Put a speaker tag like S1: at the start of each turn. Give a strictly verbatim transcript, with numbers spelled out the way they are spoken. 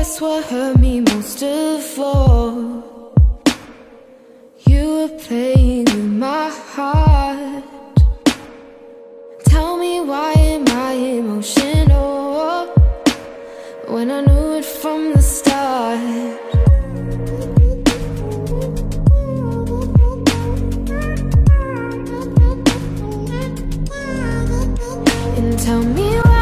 S1: guess what hurt me most of all? You were playing with my heart. Tell me, why am I emotional when I knew it from the start? And tell me why